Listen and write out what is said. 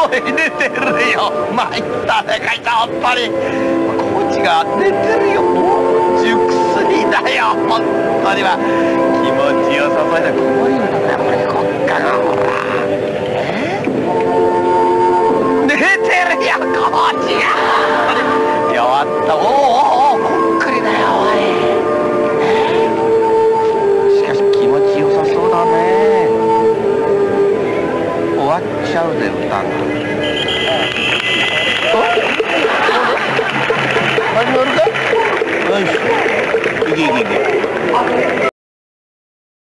い寝てるよ。参ったねかいたやっぱりコーチが寝てるよ。もう熟睡だよ。本当には気持ちよさそうな子守歌だよ。これこっからほら寝てるよコーチが。弱った。おおこっくりだよおい。しかし気持ちよさそうだね。終わっちゃうで歌が。